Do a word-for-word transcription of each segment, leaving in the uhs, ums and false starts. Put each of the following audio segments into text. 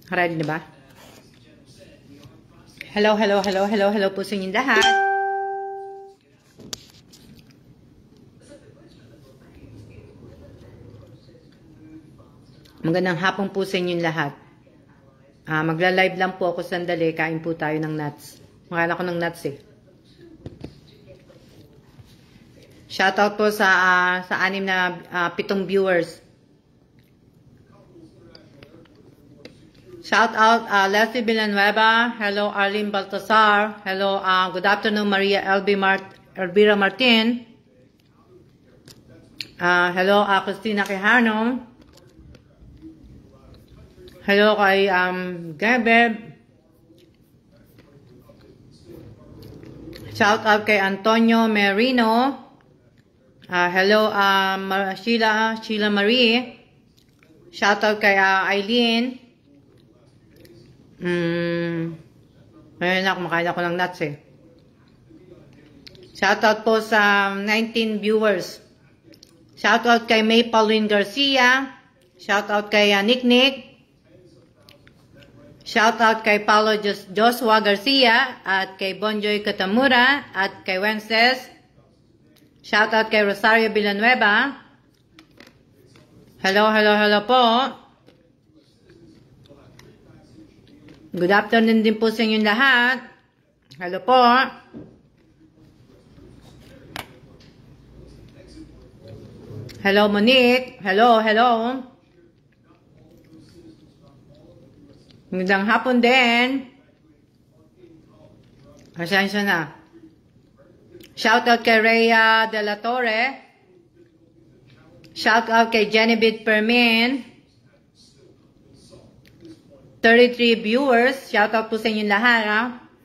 Ready na ba? Hello, hello, hello, hello, hello po sa inyong lahat. Magandang hapon po sa inyong lahat. Uh, Magla-live lang po ako sandali. Kain po tayo ng nuts. Makain ako ng nuts eh. Shoutout po sa, uh, sa anim na uh, pitong viewers. Shout out uh, Leslie Villanueva. Hello Arlene Baltasar. Hello, uh, good afternoon Maria Elby Mart Elvira Martin. Uh, hello uh, Christina Quijano. Hello kay um, Gebeb. Shout out kay Antonio Merino. Uh, hello um, Sheila Sheila Marie. Shout out kay uh, Eileen. Hmm. Ngayon ako, makain ako ng nuts eh. Shoutout po sa nineteen viewers. Shoutout kay May Pauline Garcia. Shoutout kay uh, Nick Nick. Shoutout kay Paulo Jos Joshua Garcia. At kay Bonjoy Katamura. At kay Wences. Shoutout kay Rosario Villanueva. Hello, hello, hello po. Good afternoon din po sa inyong lahat. Hello po. Hello Monique. Hello, hello. Magandang hapon din. Pasensya na. Shoutout kay Rhea De La Torre. Shoutout kay Genevieve Permin. thirty-three viewers. Shoutout po sa inyong lahat, ha?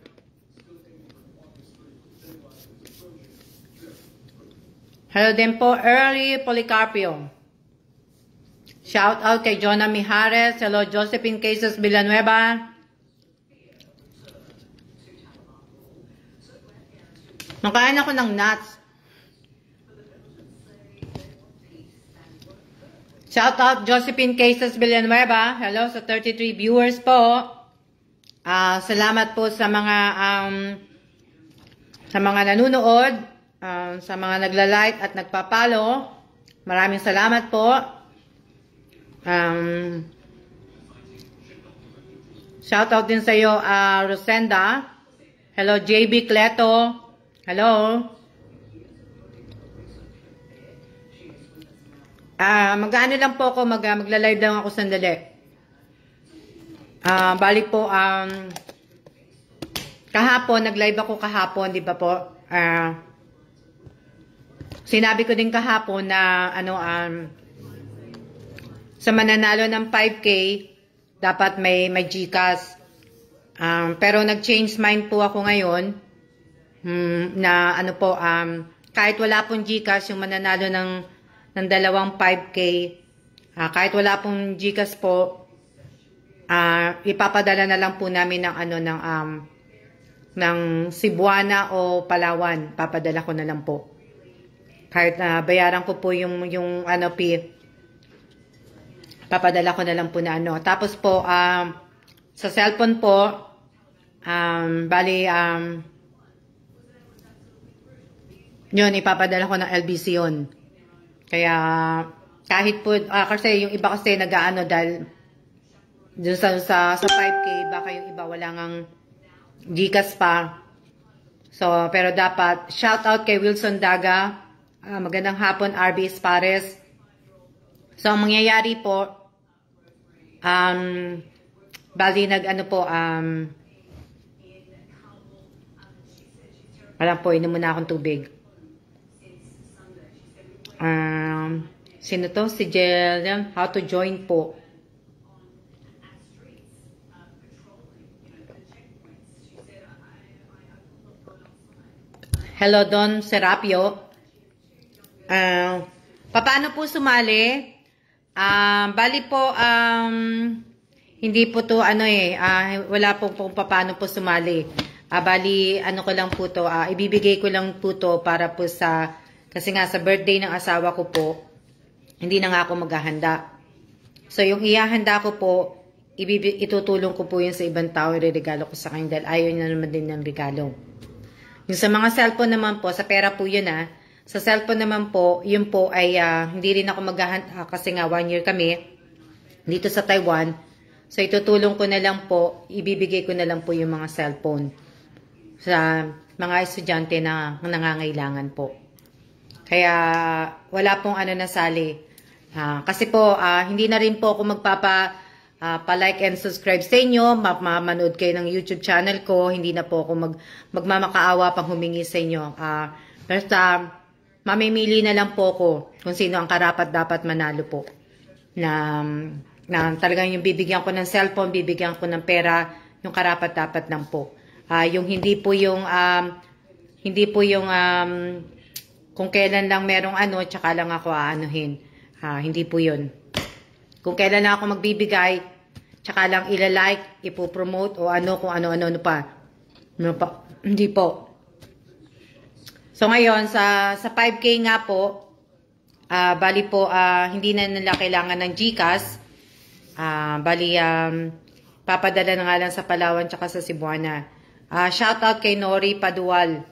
Hello din po, Early Policarpio. Shoutout kay Jonah Mijares. Hello, Josephine Casas Villanueva. Makain ako ng nuts. Shout out Josephine Casas Villanueva. Hello sa thirty-three viewers po. Uh, salamat po sa mga um, sa mga nanonood, um, sa mga nagla-like at nagpa-follow. Maraming salamat po. Um, shout out din sa iyo, uh, Rosenda. Hello J B Cleto. Hello. Ah, uh, mag-ano lang po ako, mag uh, magla-live lang ako sandali. Ah, uh, balik po um kahapon nag-live ako kahapon, 'di ba po? Ah uh, Sinabi ko din kahapon na ano um sa mananalo ng five K dapat may may GCash. Um, pero nag-change mind po ako ngayon hmm, na ano po um kahit wala pong GCash yung mananalo ng ng dalawang five K, uh, kahit wala pong GCash po, uh, ipapadala na lang po namin ng ano ng um ng Cebuana o Palawan, papadala ko na lang po. Kahit uh, bayaran ko po yung yung ano P, papadala ko na lang po na ano. Tapos po um sa cellphone po um bali um yun, ipapadala ko ng L B C yun. Kaya, kahit po, ah, kasi yung iba kasi nag-ano dahil dun sa, sa, sa five K, baka yung iba wala ngang GCash pa. So, pero dapat, shout out kay Wilson Daga. Ah, magandang hapon, R B Espares. So, ang mangyayari po, um, bali nag-ano po, um, alam po, inom muna akong tubig. Um, sino to? Si Jelian. How to join po. Hello, Don Serapio. Uh, paano po sumali? Uh, bali po, um, hindi po to ano eh, uh, wala po kung paano po sumali. Uh, bali, ano ko lang po to, uh, ibibigay ko lang po to para po sa kasi nga sa birthday ng asawa ko po, hindi na nga ako maghahanda. So yung ihahanda ko po ibibig, itutulong ko po yun sa ibang tao, iregalo ko sa kanya dahil ayaw niya naman din ng regalo. Yung sa mga cellphone naman po, sa pera po yun ah. Sa cellphone naman po, yun po ay uh, hindi rin ako maghahanda kasi nga one year kami dito sa Taiwan. So itutulong ko na lang po, ibibigay ko na lang po yung mga cellphone sa mga estudyante na nangangailangan po. Kaya wala pong ano nasali. Uh, kasi po, uh, hindi na rin po ako magpapa uh, pa-like and subscribe sa inyo. Mamanood kayo ng YouTube channel ko. Hindi na po ako mag, magmamakaawa pang humingi sa inyo. Uh, basta, mamimili na lang po ako kung sino ang karapat dapat manalo po. Na, na talagang yung bibigyan ko ng cellphone, bibigyan ko ng pera, yung karapat dapat lang po. Uh, yung hindi po yung, um, hindi po yung, um, kung kailan lang merong ano, tsaka lang ako aanuhin. Uh, hindi po yun. Kung kailan lang ako magbibigay, tsaka lang ilalike, ipopromote, o ano, kung ano-ano ano pa. Ano pa. Hindi po. So ngayon, sa, sa five K nga po, uh, bali po, uh, hindi na nila kailangan ng GCash. Uh, bali, um, papadala na nga lang sa Palawan tsaka sa Cebuana. Uh, shout out kay Nori Padual.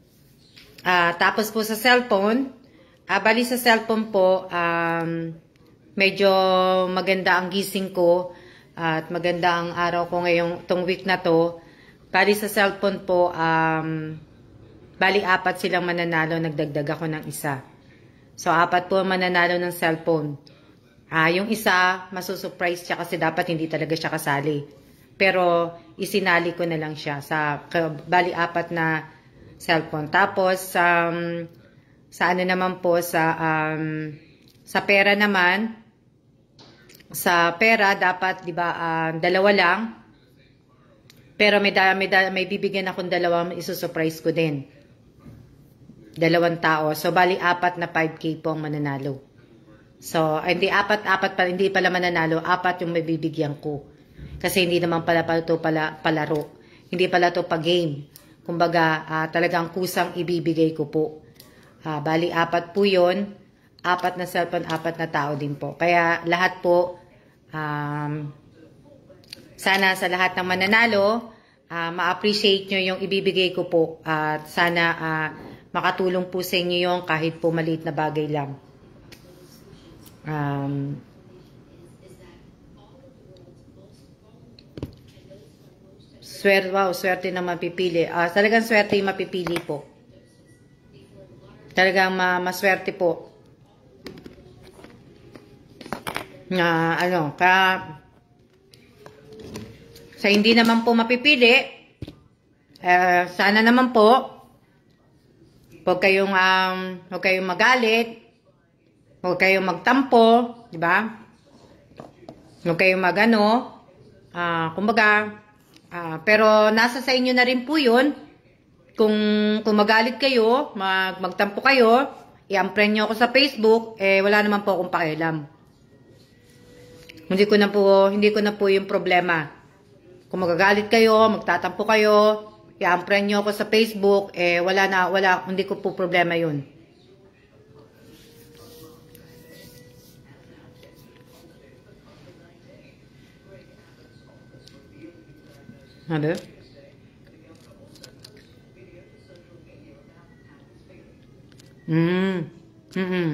Uh, tapos po sa cellphone, uh, bali sa cellphone po, um, medyo maganda ang gising ko at maganda ang araw ko ngayong tong week na to. Bali sa cellphone po, um, bali apat silang mananalo, nagdagdag ako ng isa. So apat po mananalo ng cellphone. Uh, yung isa, masusurprise siya kasi dapat hindi talaga siya kasali. Pero isinali ko na lang siya sa bali apat na cellphone. Tapos um, sa ano naman po sa um, sa pera naman, sa pera dapat 'di ba uh, dalawa lang. Pero may may, may bibigyan akong dalawang isusurprise ko din. Dalawang tao. So bali apat na five K po ang mananalo. So hindi apat apat pa hindi pala mananalo, apat yung may bibigyan ko. Kasi hindi naman pala pala to pala palaro. Hindi pala to pa game. Kumbaga, uh, talagang kusang ibibigay ko po. Uh, bali, apat po yun. Apat na cellphone, apat na tao din po. Kaya lahat po, um, sana sa lahat ng mananalo, uh, ma-appreciate nyo yung ibibigay ko po. At uh, sana uh, makatulong po sa inyo yung kahit po maliit na bagay lang. Um, Swerte, wow, swerte na mapipili. Uh, talagang swerte yung mapipili po. Talagang ma maswerte po. Na uh, ano, ka sa hindi naman po mapipili, uh, sana naman po, huwag kayong, um, huwag kayong magalit, huwag kayong magtampo, di ba? Huwag kayong magano, uh, kumbaga, Uh, pero nasa sa inyo na rin po yun. Kung, kung magalit kayo, mag, magtampo kayo, i-unfriend nyo ako sa Facebook, eh wala naman po akong pakialam. Hindi ko na po, hindi ko na po yung problema. Kung magagalit kayo, magtatampo kayo, i-unfriend nyo ako sa Facebook, eh wala na, wala, hindi ko po problema yun. Ano? Mm. Mm-mm.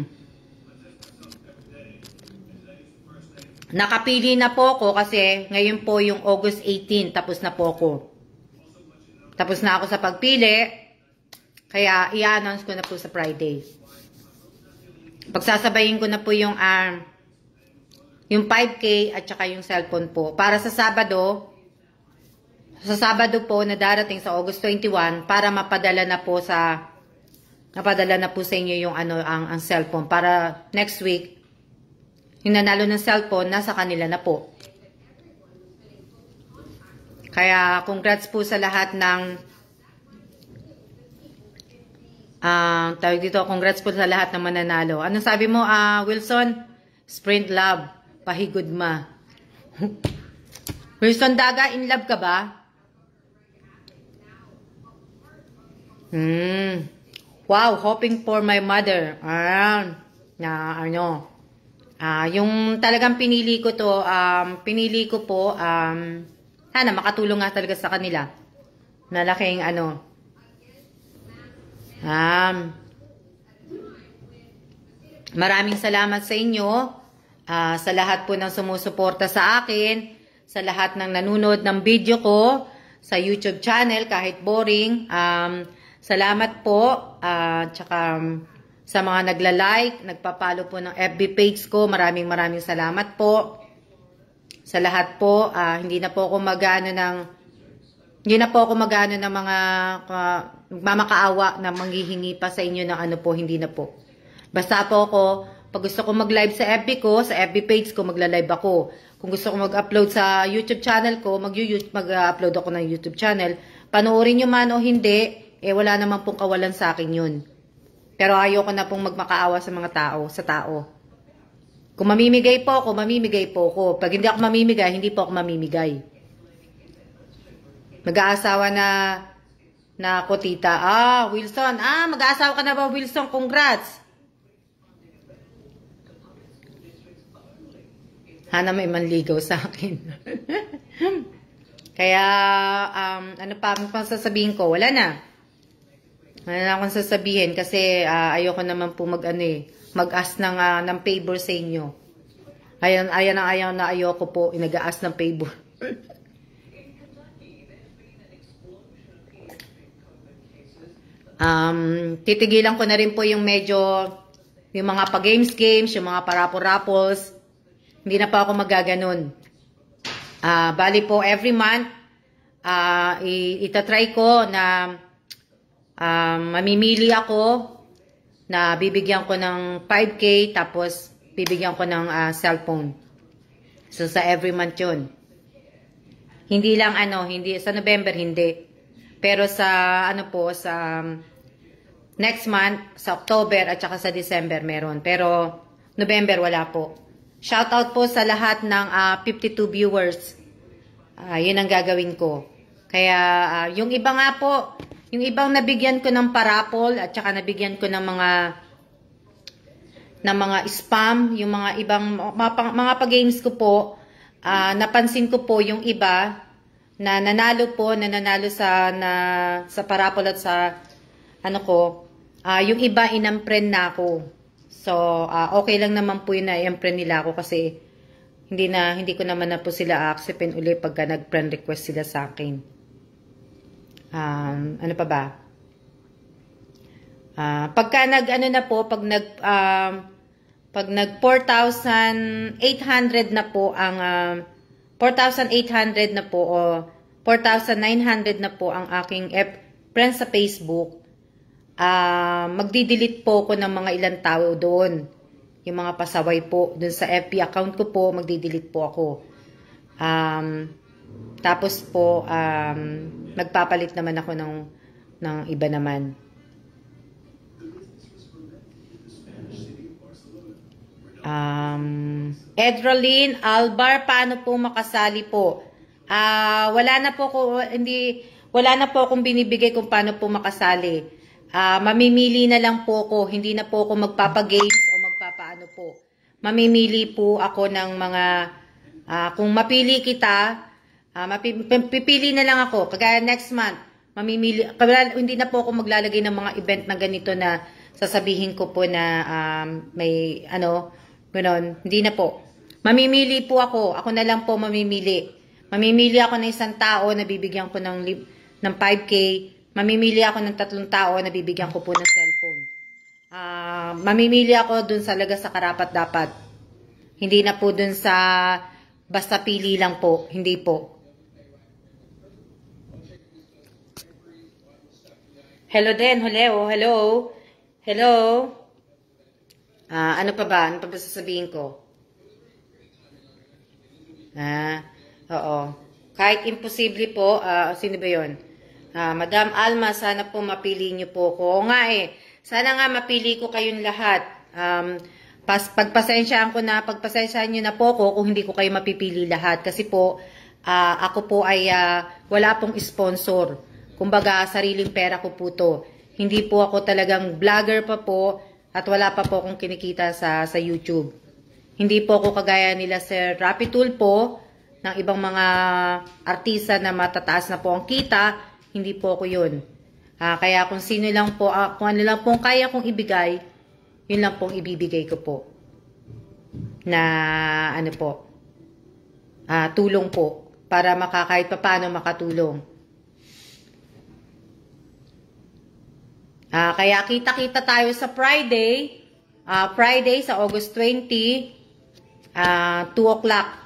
Nakapili na po ako kasi ngayon po yung August eighteen, tapos na po ako. Tapos na ako sa pagpili, kaya i-announce ko na po sa Friday. Pagsasabayin ko na po yung um, yung five K at saka yung cellphone po. Para sa Sabado, sa Sabado po na darating sa August twenty-one para mapadala na po sa napadala na po sa inyo yung ano ang, ang cellphone para next week yung nanalo ng cellphone nasa kanila na po. Kaya congrats po sa lahat ng uh, tawag dito, congrats po sa lahat ng mananalo. Ano sabi mo, uh, Wilson? Sprint love, pahigod ma. Wilson Daga, in love ka ba? Hmm. Wow, hoping for my mother. Ah, na ano. Ah, yung talagang pinili ko to, um, pinili ko po, um, sana makatulong nga talaga sa kanila. Malaking ano, um, maraming salamat sa inyo, uh, sa lahat po ng sumusuporta sa akin, sa lahat ng nanonood ng video ko, sa YouTube channel, kahit boring. Um, salamat po, uh, tsaka um, sa mga nagla-like, nagpa-follow po ng F B page ko, maraming maraming salamat po. Sa lahat po, uh, hindi na po ako mag-ano ng, hindi na po ako mag-ano ng mga uh, mamakaawa na manghihingi pa sa inyo ng ano po, hindi na po. Basta po ako, pag gusto ko mag-live sa F B ko, sa F B page ko, magla-live ako. Kung gusto ko mag-upload sa YouTube channel ko, mag-upload ako ng YouTube channel. Panoorin nyo man o hindi, eh wala naman pong kawalan sa akin yun. Pero ayoko na pong magmakaawa sa mga tao, sa tao. Kung mamimigay po ako, mamimigay po ako. Pag hindi ako mamimigay, hindi po ako mamimigay. Mag-aasawa na, na ako, tita. Ah, Wilson. Ah, mag-aasawa ka na ba, Wilson? Congrats. Hana may manligaw sa akin. Kaya, um, ano pa ang sasabihin ko? Wala na. Wala na akong sasabihin kasi uh, ayoko naman po mag, ano eh, mag-ask ng, uh, ng favor sa inyo. Ayan, ayan ang ayaw na ayoko po, nag-ask ng favor. um, titigilan ko na rin po yung medyo, yung mga pa-games-games, yung mga parapol-rapols. Hindi na pa ako magaganon. Uh, bali po, every month, uh, itatry ko na Um, mamimili ako na bibigyan ko ng five K tapos bibigyan ko ng uh, cellphone. So sa every month yun. Hindi lang ano, hindi sa November hindi. Pero sa ano po sa um, next month, sa October at saka sa December meron. Pero November wala po. Shout out po sa lahat ng uh, fifty-two viewers. Uh, yun ang gagawin ko. Kaya uh, yung iba nga po, yung ibang nabigyan ko ng parapol at saka nabigyan ko ng mga ng mga spam, yung mga ibang mga, mga pa-games ko po, uh, napansin ko po yung iba na nanalo po, na nanalo sa na, sa parapol at sa ano ko, uh, yung iba inampren na ako. So, uh, okay lang naman po yun na i-friend nila ako kasi hindi na hindi ko naman na po sila acceptin uli pagka nag-friend request sila sa akin. Um, ano pa ba? Uh, pagka nag ano na po, pag nag um, pag nag four thousand eight hundred na po ang uh, four thousand eight hundred na po o four thousand nine hundred na po ang aking F friends sa Facebook. Uh, magdi-delete po ako ng mga ilang tao doon. Yung mga pasaway po doon sa F B account ko po, magdi-delete po ako. Um, tapos po um, magpapalit naman ako ng ng iba naman. Um, Edroline Albar, paano po makasali po? Ah, uh, wala na po ko hindi wala na po akong binibigay kung paano po makasali. Ah, uh, mamimili na lang po ako, hindi na po ako magpapa-games o magpapaano po. Mamimili po ako ng mga uh, kung mapili kita, uh, mapipili na lang ako. Kagaya next month, mamimili hindi na po ako maglalagay ng mga event na ganito na sasabihin ko po na um, may ano ganoon, hindi na po. Mamimili po ako. Ako na lang po mamimili. Mamimili ako ng isang tao na bibigyan ko ng, ng five K. Mamimili ako ng tatlong tao na bibigyan ko po ng cellphone. Uh, mamimili ako dun sa laga sa karapat-dapat. Hindi na po dun sa basta pili lang po. Hindi po. Hello din. Hello. Hello. Hello. Uh, ano pa ba? Ano pa ba sasabihin ko? Ah, oo. Kahit imposible po, uh, sino ba yun? Uh, Madam Alma, sana po mapili niyo po ko. Oo nga eh. Sana nga mapili ko kayong lahat. Um, pas, pagpasensyaan ko na, pagpasensyaan niyo na po ko kung hindi ko kayo mapipili lahat. Kasi po, uh, ako po ay uh, wala pong sponsor. Kumbaga, sariling pera ko po to. Hindi po ako talagang vlogger pa po. At wala pa po akong kinikita sa, sa YouTube. Hindi po ako kagaya nila Sir Rapi Tulfo, ng ibang mga artista na matataas na po ang kita. Hindi po ako yun. Uh, kaya kung sino lang po, uh, kung ano lang pong kaya kong ibigay, yun lang pong ibibigay ko po. Na ano po, uh, tulong po. Para makakahit pa paano makatulong. Uh, kaya kita-kita tayo sa Friday. Uh, Friday sa August twentieth. Uh, two o'clock.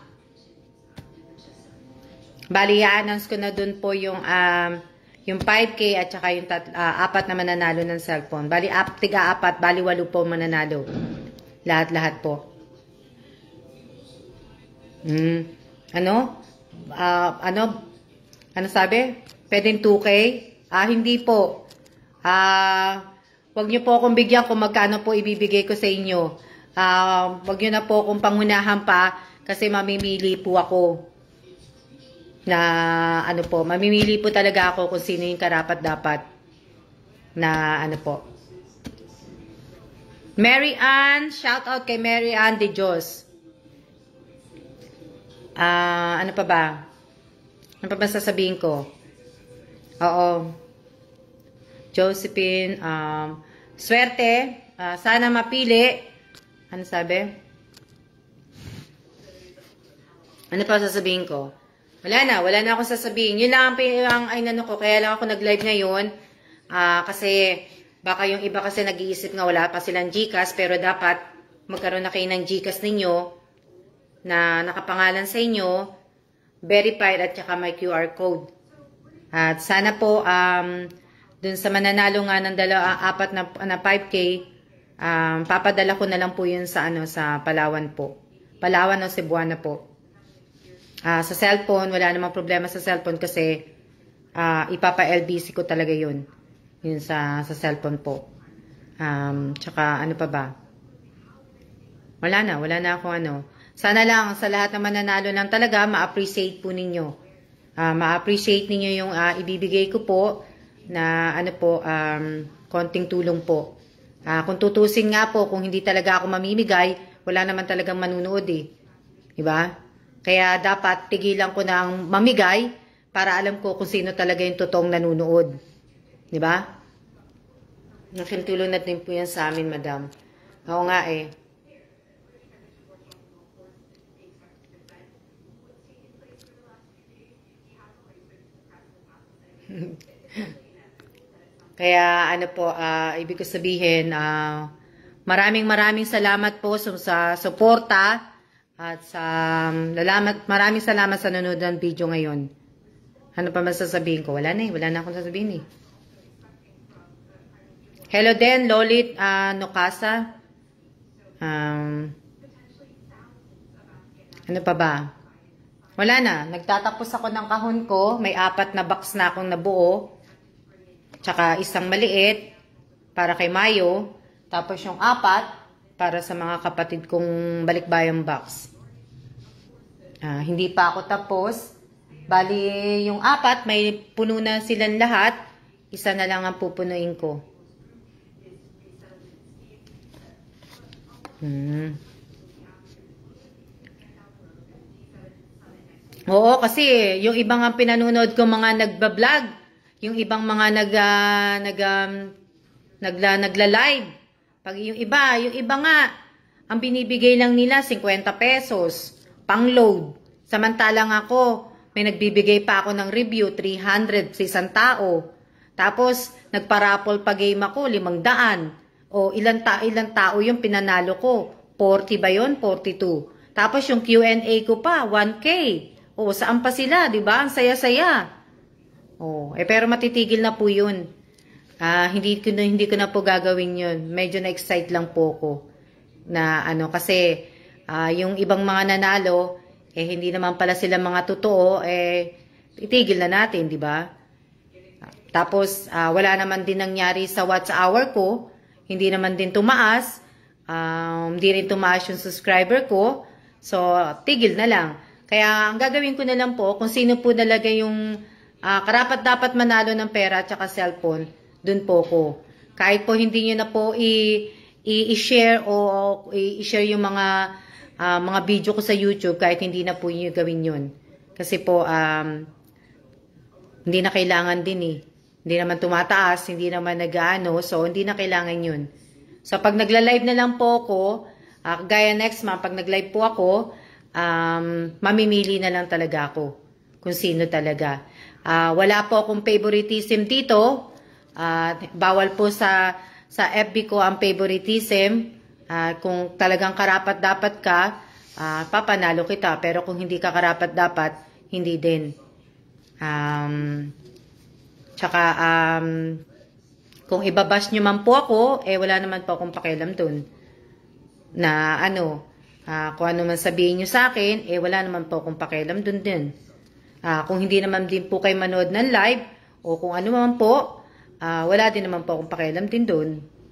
Bali, i-announce ko na dun po yung, um, yung five K at saka yung tat, uh, apat na mananalo ng cellphone. Bali, ap, tiga apat, bali walo po mananalo. Lahat-lahat po. Hmm. Ano? Uh, ano? Ano sabi? Pwedeng two K? Ah, hindi po. Ah, wag niyo po akong bigyan kung magkano po ibibigay ko sa inyo. Ah, wag niyo na po akong pangunahan pa kasi mamimili po ako. Na ano po, mamimili po talaga ako kung sino yung karapat dapat na ano po. Mary Ann, shout out kay Mary Ann de Dios. Ah, uh, ano pa ba? Ano pa ba sasabihin ko? Oo. Josephine, um, swerte, uh, sana mapili. Ano sabi? Ano pa sasabihin ko? Wala na, wala na akong sasabihin. Yun lang ang, ang ay nano ko, kaya lang ako nag-live ngayon. Uh, kasi baka yung iba kasi nag-iisip nga wala pa silang GCash, pero dapat magkaroon na kayo ng GCash ninyo na nakapangalan sa inyo, verified at saka may Q R code. At sana po um, dun sa mananalo nga ng dalawa, apat na, na five K, um, papadala ko na lang po yun sa ano sa Palawan po. Palawan o Cebuana po. Uh, sa cellphone, wala namang problema sa cellphone kasi uh, ipapa-L B C ko talaga yun. Yun sa, sa cellphone po. Um, tsaka ano pa ba? Wala na, wala na akong ano. Sana lang sa lahat na mananalo lang talaga, ma-appreciate po ninyo. Uh, ma-appreciate ninyo yung uh, ibibigay ko po na ano po, um, konting tulong po. Uh, kung tutusin nga po, kung hindi talaga ako mamimigay, wala naman talagang manunood eh. Diba? Kaya dapat tigilan ko ng mamigay para alam ko kung sino talaga yung totoong nanunood. Di ba? Nakintulong natin po yan sa amin, madam. Oo nga eh. Kaya ano po, uh, ibig ko sabihin, uh, maraming maraming salamat po sa suporta. At sa um, lalamat, maraming salamat sa nanonood ng video ngayon. Ano pa masasabihin ko? Wala na eh. Wala na akong sasabihin eh. Hello din, Lolit uh, Nokasa. Um, ano pa ba? Wala na. Nagtatapos ako ng kahon ko. May apat na box na akong nabuo. Tsaka isang maliit para kay Mayo. Tapos yung apat para sa mga kapatid kong balikbayang box. Ah, hindi pa ako tapos. Bali, yung apat, may puno na silang lahat. Isa na lang ang pupunuin ko. Hmm. Oo, kasi yung ibang ang pinanonood ko mga nagbablog, yung ibang mga nag, uh, nag, um, nagla, nagla-live. Pag yung iba, yung iba nga, ang binibigay lang nila fifty pesos, pang-load. Samantalang ako, may nagbibigay pa ako ng review, three hundred sa isang tao. Tapos, nagparapol pa game ako, limang daan. O ilang, ta ilang tao yung pinanalo ko? forty ba yun? forty-two. Tapos yung Q and A ko pa, one K. O, saan pa sila, di ba? Ang saya-saya. O, eh pero matitigil na po yun. Ah, hindi ko na hindi ko na po gagawin 'yun. Medyo na-excite lang po ko na ano kasi ah, yung ibang mga nanalo eh hindi naman pala sila mga totoo eh itigil na natin, di ba? Tapos ah, wala naman din nangyari sa watch hour ko, hindi naman din tumaas, um, hindi rin tumaas yung subscriber ko. So tigil na lang. Kaya ang gagawin ko na lang po kung sino po talaga yung ah, karapat dapat manalo ng pera at saka cellphone. Doon po ko. Kahit po hindi nyo na po i-share o i-share yung mga uh, mga video ko sa YouTube kahit hindi na po yun gawin yun. Kasi po, um, hindi na kailangan din eh. Hindi naman tumataas, hindi naman nag-ano, so hindi na kailangan yun. So pag nagla-live na lang po ako, uh, gaya next month, pag nag-live po ako, um, mamimili na lang talaga ako kung sino talaga. Uh, wala po akong favoritism dito. Uh, bawal po sa sa F B ko ang favoritism. Uh, kung talagang karapat-dapat ka, uh, papanalo kita. Pero kung hindi ka karapat-dapat, hindi din. Um, tsaka, um, kung ibabash nyo man po ako, eh wala naman po akong pakialam dun. Na ano, uh, kung ano man sabihin nyo sa akin, eh wala naman po akong pakialam dun din. Uh, kung hindi naman din po kayo manood ng live, o kung ano man po, uh, wala din naman po akong pakialam din dun.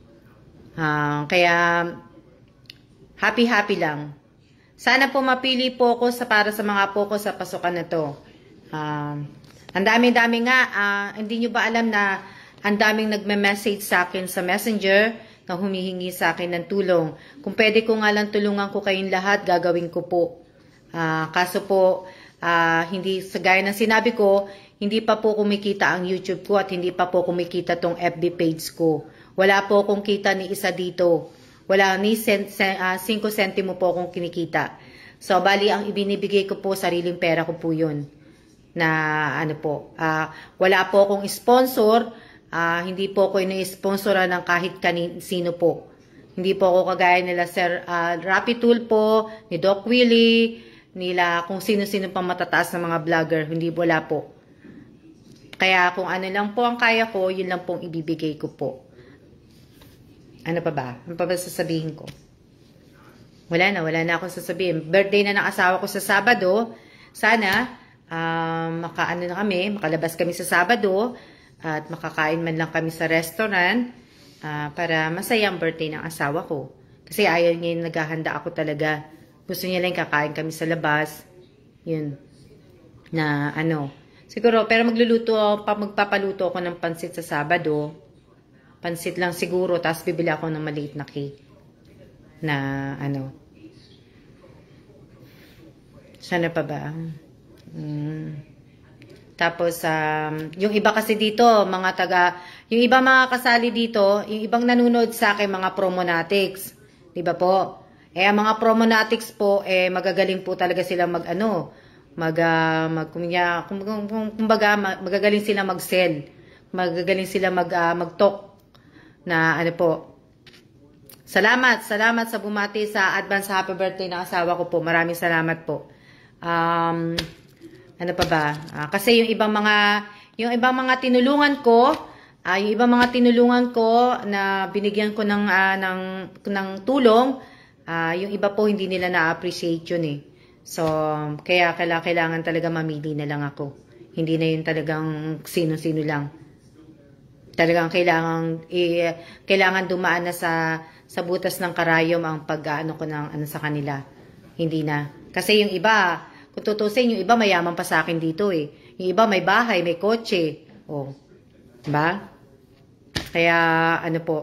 Uh, kaya, happy-happy lang. Sana po mapili po ako sa, para sa mga po ko sa pasukan na to. Uh, ang dami-dami nga, uh, hindi nyo ba alam na ang daming nagme-message sa akin sa Messenger na humihingi sa akin ng tulong. Kung pwede ko nga lang tulungan ko kayong lahat, gagawin ko po. Uh, kaso po, uh, hindi, sa gaya ng sinabi ko, hindi pa po kumikita ang YouTube ko at hindi pa po kumikita tong F B page ko. Wala po akong kita ni isa dito. Wala ni sen, sen, uh, five sentimo po akong kinikita. So, bali, ang ibinibigay ko po, sariling pera ko po yun. Na, ano po, uh, wala po akong sponsor. Uh, hindi po ako ini-sponsoran ng kahit kanin, sino po. Hindi po ako kagaya nila Sir uh, Rapi Tulpo, ni Doc Willie, nila kung sino-sino pang matataas na mga vlogger. Hindi, wala po. Kaya kung ano lang po ang kaya ko, yun lang pong ibibigay ko po. Ano pa ba? Ano pa ba sasabihin ko? Wala na, wala na akong sasabihin. Birthday na ng asawa ko sa Sabado. Sana, um, makaano na kami, makalabas kami sa Sabado, at makakain man lang kami sa restaurant, uh, para masaya ang birthday ng asawa ko. Kasi ayaw niya yung naghahanda ako talaga. Gusto niya lang kakain kami sa labas. Yun. Na ano. Siguro, pero magluluto, magpapaluto ako ng pansit sa Sabado. Pansit lang siguro, tapos bibili ako ng maliit na cake. Na ano. Sana pa ba? Hmm. Tapos, um, yung iba kasi dito, mga taga, yung iba mga kasali dito, yung ibang nanonood sa akin, mga promonatics. Diba po? Eh, ang mga promonatics po, eh, magagaling po talaga sila mag, ano, mag, uh, mag, kumya, kum, kum, kum, kumbaga, magagaling sila mag-sell. Magagaling sila mag, uh, mag-talk. Na, ano po. Salamat, salamat sa bumati sa advance happy birthday ng asawa ko po. Maraming salamat po. Um, Ano pa ba? Uh, kasi yung ibang mga yung ibang mga tinulungan ko, uh, yung ibang mga tinulungan ko na binigyan ko ng uh, ng ng tulong, uh, yung iba po hindi nila na-appreciate yun eh. So, kaya kailangan talaga mamili na lang ako. Hindi na yun talagang sino-sino lang. Talagang kailangan eh, kailangan dumaan na sa sa butas ng karayom ang pag-aano ko ng ano sa kanila. Hindi na. Kasi yung iba, kung tutusin, yung iba mayaman pa sa akin dito eh. Yung iba may bahay, may kotse. Oh. Diba? Kaya, ano po.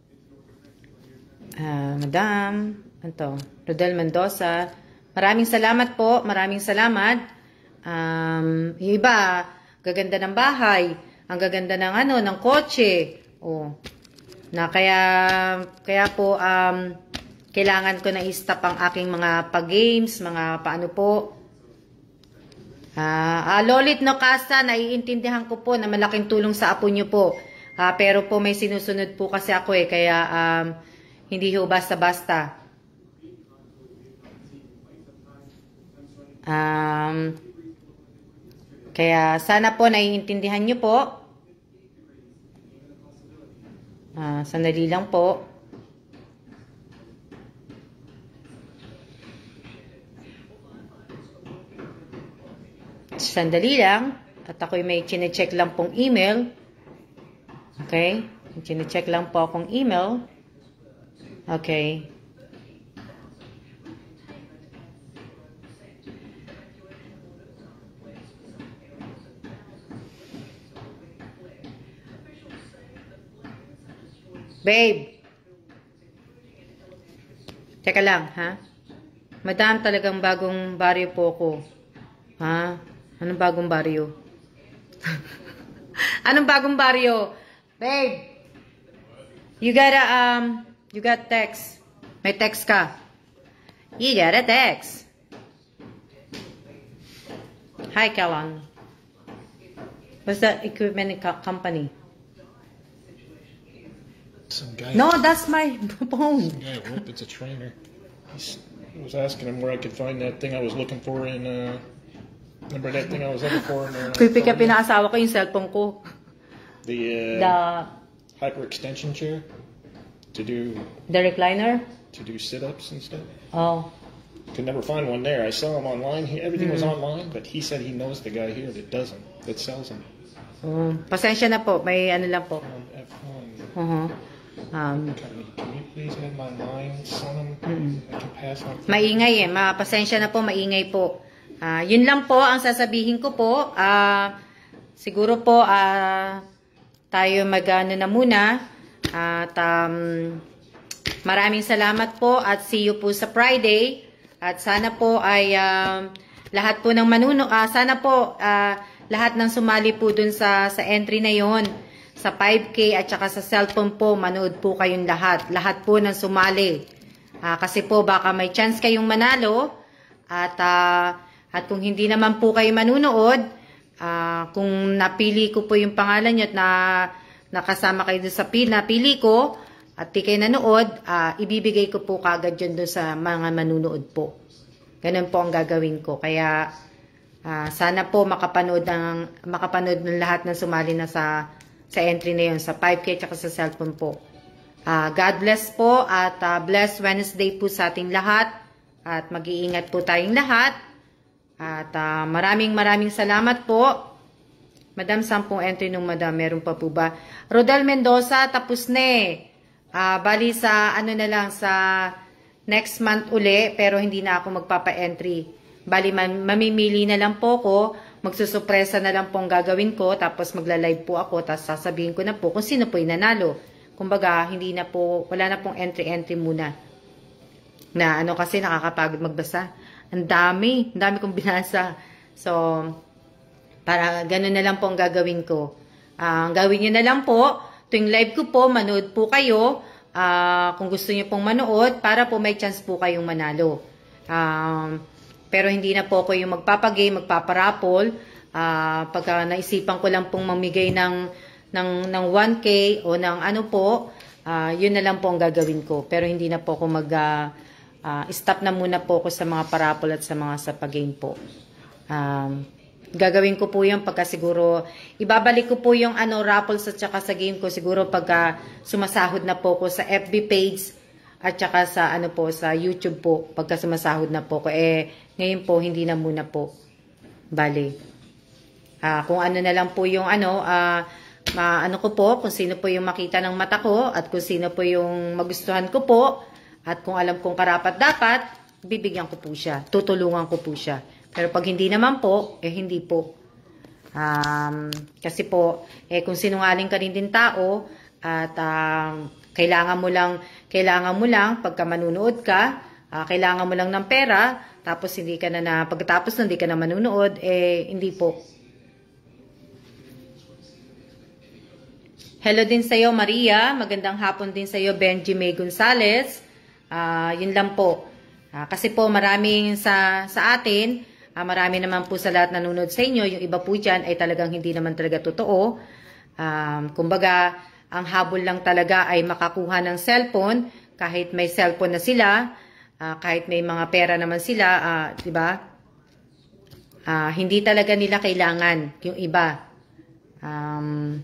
Uh, Madam, ano Rodel Mendoza. Maraming salamat po. Maraming salamat. Um, yung iba, gaganda ng bahay. Ang gaganda ng ano, ng kotse. Oh. Na kaya, kaya po, um, kailangan ko na i-stop ang aking mga pag-games, mga paano po. Ah, uh, Lolit no Casa, naiintindihan ko po na malaking tulong sa apo niyo po. Uh, pero po may sinusunod po kasi ako eh, kaya um, hindi ho basta-basta. Um, kaya sana po naiintindihan niyo po. Uh, sandali lang po. Sandali lang. At ako'y may chine-check lang pong email. Okay? Chine-check lang po akong email. Okay. Babe. Teka lang, ha? Madam, talagang bagong baryo po ko. Ha? Anong bagong baryo? Anong bagong baryo? Babe, you gotta, um, you got text. May text ka. You got a text. Hi, Kalan. What's that equipment co company? Some guy. No, that's my phone. Some guy. Whoop, it's a trainer. He's, I was asking him where I could find that thing I was looking for in. Uh, remember that thing I was looking for in. Uh, Kuipik ka pinaasawa ko yung cellphone ko. The, uh, The hyper extension chair to do the recliner. to do sit-ups and stuff. Oh. Could never find one there. I saw him online. He, everything Mm. was online, but he said he knows the guy here that doesn't, that sells them. Um, pasensya na po, may ano lang po. Um, F one. Uh-huh. Um, Can you please have my lines on them? Mm. I can pass on. maingay eh, ma pasensya na po, maingay po. Ah, yun lang po ang sasabihin ko po. Ah, siguro po ah tayo magano na muna. At um, maraming salamat po at see you po sa Friday. At sana po ay um, lahat po ng manuno, ah, sana po ah, lahat ng sumali po dun sa, sa entry na yon sa five K at saka sa cellphone po, manood po kayong lahat. Lahat po ng sumali. Ah, kasi po baka may chance kayong manalo. At, ah, at kung hindi naman po kayo manunood, ah, kung napili ko po yung pangalan nyo at na, nakasama kayo dun sa pili, napili ko, at di kayo nanood, uh, ibibigay ko po kagad yun doon sa mga manunood po. Ganun po ang gagawin ko. Kaya uh, sana po makapanood ng, makapanood ng lahat ng sumali na sa, sa entry na yun, sa five K at sa cellphone po. Uh, God bless po at uh, bless Wednesday po sa ating lahat. At mag-iingat po tayong lahat. At uh, maraming maraming salamat po. Madam, sampung entry nung madam. Meron pa po ba? Rodel Mendoza, tapos na eh. Uh, bali sa ano na lang sa next month uli pero hindi na ako magpapa-entry. Bali mam mamimili na lang po ko, magsusupresa na lang po ang gagawin ko tapos magla-live po ako tapos sasabihin ko na po kung sino po yung nanalo. Kumbaga hindi na po, wala na pong entry-entry muna. Na ano kasi nakakapagod magbasa. Ang dami, ang dami kong binasa. So, para ganun na lang po ang gagawin ko. Uh, ang gawin nyo na lang po, tuwing live ko po, manood po kayo. Uh, kung gusto niyo pong manood, para po may chance po kayong manalo. Um, pero hindi na po ako yung magpapagame, magpaparapol. Uh, pagka naisipan ko lang pong mamigay ng, ng, ng one K o ng ano po, uh, yun na lang po ang gagawin ko. Pero hindi na po ako mag, uh, uh, stop na muna po ako sa mga parapol at sa mga sa pag-game po. Um, Gagawin ko po yung pagka siguro, ibabalik ko po yung ano, raffles at saka sa game ko siguro pagka sumasahod na po ko sa F B page at saka sa ano po, sa YouTube po, pagka sumasahod na po ko. Eh, ngayon po, hindi na muna po. Bali. Ah, kung ano na lang po yung ano, ah, ma, ano ko po, kung sino po yung makita ng mata ko at kung sino po yung magustuhan ko po at kung alam kong karapat dapat, bibigyan ko po siya. Tutulungan ko po siya. Pero pag hindi naman po, eh hindi po. Um, kasi po, eh kung sinungaling ka rin din tao, at um, kailangan mo lang, kailangan mo lang, pagka manunood ka, uh, kailangan mo lang ng pera, tapos hindi ka na na, pagkatapos hindi ka na manunood, eh hindi po. Hello din sa'yo, Maria. Magandang hapon din sa'yo, Benji May Gonzales. Uh, yun lang po. Uh, kasi po maraming sa, sa atin, Uh, marami naman po sa lahat nanonood sa inyo. Yung iba po dyan ay talagang hindi naman talaga totoo. Um, kumbaga, ang habol lang talaga ay makakuha ng cellphone. Kahit may cellphone na sila, uh, kahit may mga pera naman sila, uh, diba? Uh, hindi talaga nila kailangan yung iba. Um,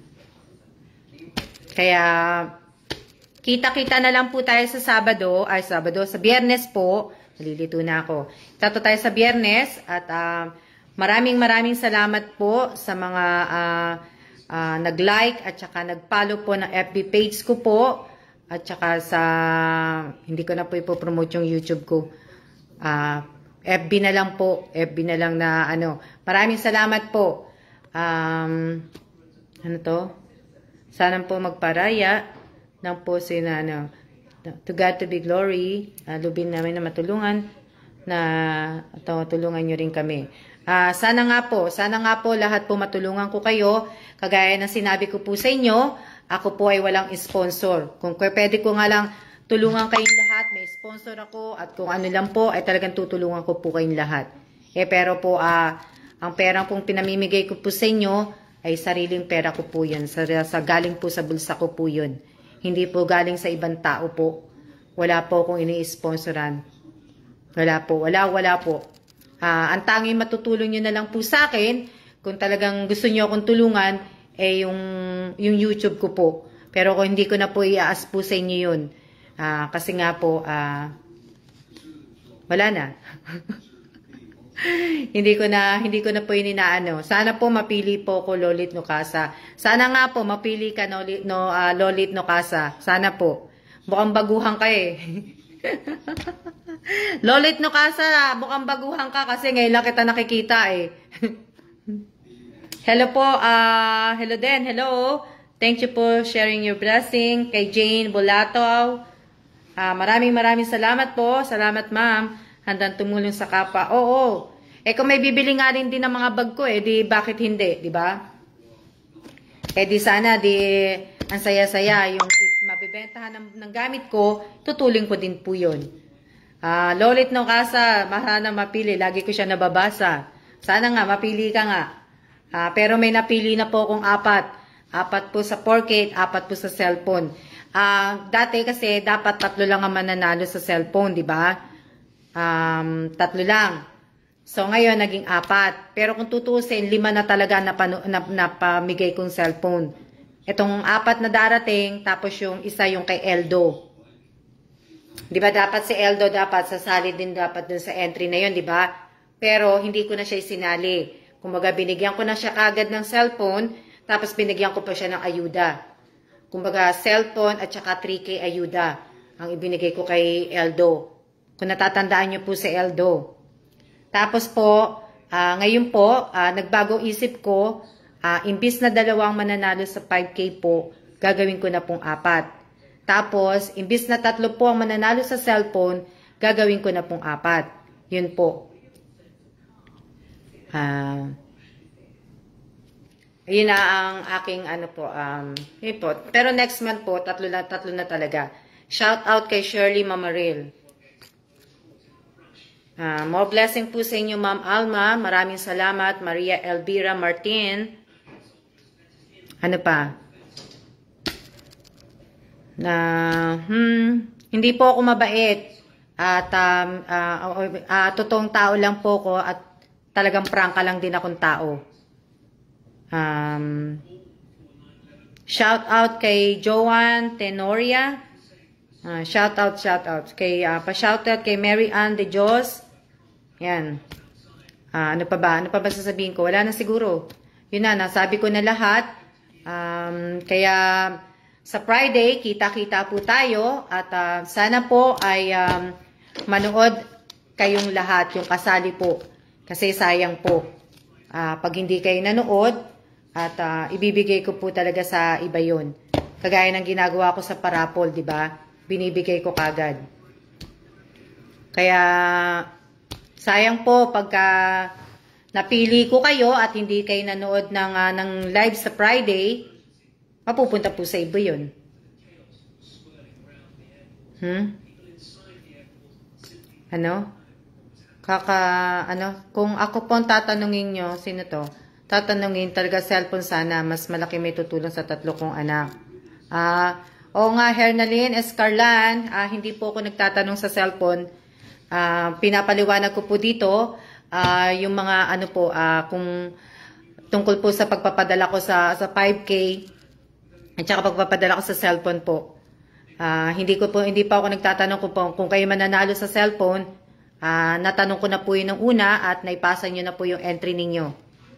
kaya, kita-kita na lang po tayo sa Sabado, ay Sabado, sa Biyernes po. Nalilito na ako. Tato tayo sa Biyernes at uh, maraming maraming salamat po sa mga uh, uh, nag-like at saka nag-follow po ng F B page ko po at saka sa, hindi ko na po ipopromote yung YouTube ko. Uh, F B na lang po. F B na lang na ano. Maraming salamat po. Um, ano to? Sana po magparaya ng po si na ano. To God to be glory, uh, lubin namin na matulungan. na ito, tulungan nyo rin kami. Uh, sana nga po, sana nga po lahat po matulungan ko kayo. Kagaya ng sinabi ko po sa inyo, ako po ay walang sponsor. Kung pwede ko nga lang tulungan kayong lahat, may sponsor ako at kung ano lang po ay talagang tutulungan ko po kayong lahat. Eh pero po, uh, ang perang pong pinamimigay ko po sa inyo ay sariling pera ko po yun. Sa, sa galing po sa bulsa ko po yun. Hindi po galing sa ibang tao po. Wala po akong ini-sponsoran. Wala po, wala, wala po. Uh, ang tanging matutulong nyo na lang po sa akin, kung talagang gusto nyo akong tulungan, eh yung, yung YouTube ko po. Pero kung hindi ko na po i-aas po sa inyo yun, uh, kasi nga po, uh, wala na. hindi ko na, hindi ko na po ininaano. Sana po mapili po ko Lolit Nokasa. Sana nga po mapili ka no, no, uh, Lolit Nokasa. Sana po. Mukhang baguhan ka eh. Lolit Nokasa, mukhang baguhan ka kasi ngayon lang kita nakikita eh. Hello po, uh, hello din, hello. Thank you for sharing your blessing. Kay Jane Bulato. Uh, maraming maraming salamat po. Salamat ma'am. Handang tumulong sa kapwa. Oo, oo. Eh kung may bibili nga rin din ng mga bag ko eh, di bakit hindi, di ba? Eh di sana, di ang saya-saya yung mabibentahan ng, ng gamit ko, tutulong ko din po yun. Uh, Lolit Nokasa, mahana mapili. Lagi ko siya nababasa. Sana nga, mapili ka nga. Uh, pero may napili na po akong apat. Apat po sa four K, apat po sa cellphone. Uh, dati kasi, dapat tatlo lang ang mananalo sa cellphone, di ba? Um, tatlo lang. So, ngayon, naging apat. Pero kung tutusin, lima na talaga napano, nap, napamigay kong cellphone. Itong apat na darating, tapos yung isa yung kay Eldo. Di ba dapat si Eldo, dapat sasali din dapat dun sa entry na yun, di ba? Pero hindi ko na siya isinali. Kumbaga, binigyan ko na siya kagad ng cellphone, tapos binigyan ko pa siya ng ayuda. Kumbaga, cellphone at saka three K ayuda ang ibinigay ko kay Eldo. Kung natatandaan niyo po si Eldo. Tapos po, uh, ngayon po, uh, nagbago isip ko, uh, imbis na dalawang mananalo sa five K po, gagawin ko na pong apat. Tapos, imbis na tatlo po ang mananalo sa cellphone, gagawin ko na pong apat. Yun po. Uh, yun na ang aking ano po. Um, yun po. Pero next month po, tatlo na, tatlo na talaga. Shout out kay Shirley Mamaril. Uh, more blessing po sa inyo, Ma'am Alma. Maraming salamat. Maria Elvira Martin. Ano pa? Na, hmm, hindi po ako mabait. At, um, uh, uh, uh, totoong tao lang po ko at talagang prangka lang din akong tao. Um, shout out kay Joanne Tenoria. Uh, shout out, shout out. Kay, uh, pa-shout out kay Mary Ann de Dios. Yan. Uh, ano pa ba? Ano pa ba sasabihin ko? Wala na siguro. Yun na, nasabi ko na lahat. Um, kaya sa Friday, kita-kita po tayo. At uh, sana po ay um, manood kayong lahat, yung kasali po. Kasi sayang po. Uh, pag hindi kayo nanood, at uh, ibibigay ko po talaga sa iba yun. Kagaya ng ginagawa ko sa parapol, di ba? Binibigay ko kagad. Kaya sayang po pagka napili ko kayo at hindi kayo nanood ng, uh, ng live sa Friday, mapupunta po sa iba yun. Hmm? Ano? Kaka, ano? Kung ako po ang tatanungin nyo, sino to? Tatanungin talaga cellphone sana, mas malaki may tutulong sa tatlo kong anak. Ah, uh, oo nga, Hernalyn Escarlan, uh, hindi po ako nagtatanong sa cellphone. Uh, pinapaliwanag ko po dito uh, yung mga ano po uh, kung tungkol po sa pagpapadala ko sa sa five K at saka pagpapadala ko sa cellphone po. Uh, hindi ko po hindi pa ako nagtatanong kung, kung kayo mananalo sa cellphone. Uh, natanong ko na po yun ng una at naipasa nyo na po yung entry ninyo.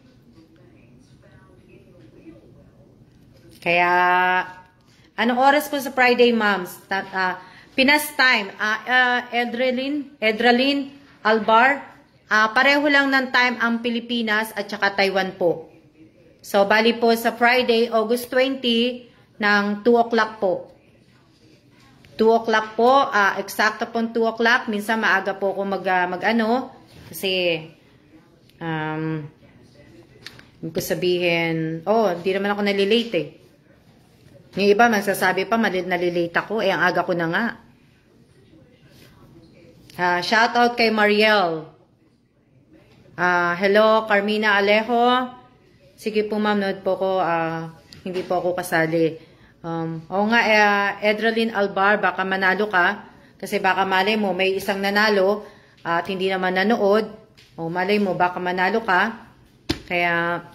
Kaya anong oras po sa Friday, moms? Uh, Pinas time, uh, uh, Edralin, Edralin, Albar, uh, pareho lang ng time ang Pilipinas at saka Taiwan po. So, bali po sa Friday, August twentieth, ng two o'clock po. two o'clock po, uh, eksakto po two o'clock. Minsan maaga po ako mag, uh, mag ano, kasi, um, hindi ko sabihin, oh, hindi naman ako nalilate eh. Yung iba, magsasabi pa, nalilate ako, eh, ang aga ko na nga. Uh, shout out kay Mariel. Uh, hello, Carmina Alejo. Sige po ma'am, nood po ko, uh, hindi po ako kasali. Um, o nga, uh, Edralyn Albar, baka manalo ka. Kasi baka malay mo, may isang nanalo at hindi naman nanood. O malay mo, baka manalo ka. Kaya,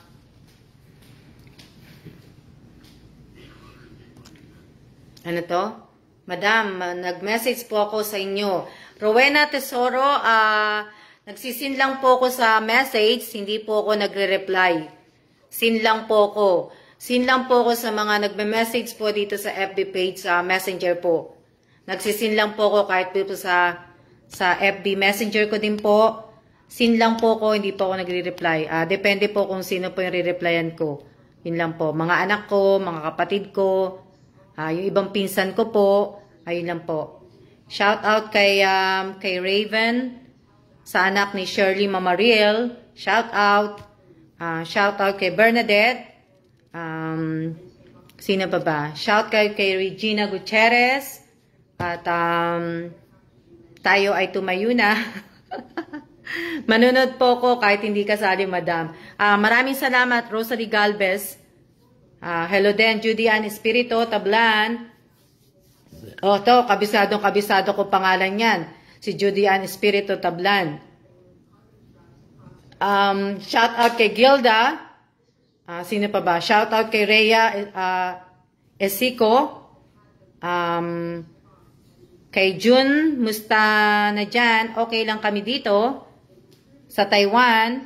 ano to? Madam, nag-message po ako sa inyo. Rowena Tesoro, uh, nagsisin lang po ako sa message, hindi po ako nagre-reply. Sin lang po ako. Sin lang po ako sa mga nagme-message po dito sa F B page, sa Messenger po. Nagsisin lang po ako kahit po sa, sa F B Messenger ko din po. Sin lang po ako, hindi po ako nagre-reply. Uh, depende po kung sino po yung re-replyan ko. Yun lang po. Mga anak ko, mga kapatid ko, uh, yung ibang pinsan ko po, ayun lang po. Shout out kay, um, kay Raven, sa anak ni Shirley Mamariel. Shout out. Uh, shout out kay Bernadette. Um, sino ba ba? Shout kay, kay Regina Gutierrez. At um, tayo ay tumayo na. Manunod po ko kahit hindi kasali, madam. Uh, maraming salamat, Rosalie Galvez. Uh, hello din, Judy Ann Espirito, Tablan. Oh, to, kabisadong kabisado ko pangalan yan. Si Judy Ann Espirito, Tablan. Um, shout out kay Gilda. Uh, sino pa ba? Shout out kay Rhea uh, Esico. Um, kay Jun, musta na dyan? Okay lang kami dito. Sa Taiwan.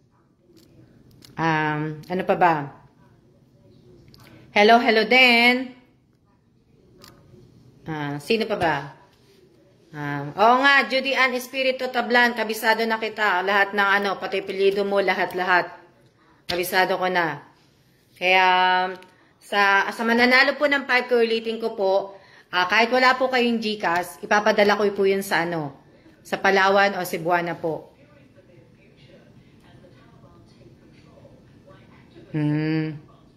Um, ano pa ba? Hello, hello din. Uh, sino pa ba? Um, oo nga, Judy Ann Espirito Tablan, kabisado na kita. Lahat ng ano, pati apelyido mo, lahat-lahat. Kabisado ko na. Kaya, sa, sa mananalo po ng five K, ulitin ko po, uh, kahit wala po kayong GCash, ipapadala ko po yun sa ano, sa Palawan o Cebuana po. Hmm.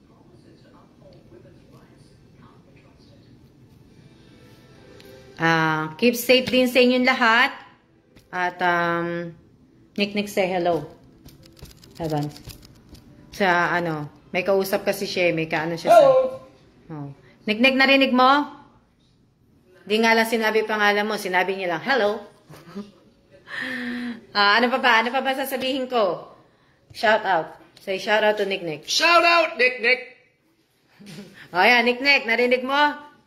Uh, keep safe din sa inyong lahat. At, um, Nick Nick say hello. Evans. Sa, ano, may kausap kasi siya, may kaano siya sa... Oh. Nick Nick, narinig mo? Di nga lang sinabi pangalan mo, sinabi niya lang, hello. uh, ano pa ba? Ano pa ba sasabihin ko? Shout out. Say shout out to Nick Nick. Shout out, Nick Nick! O oh, yan, Nick Nick, narinig mo?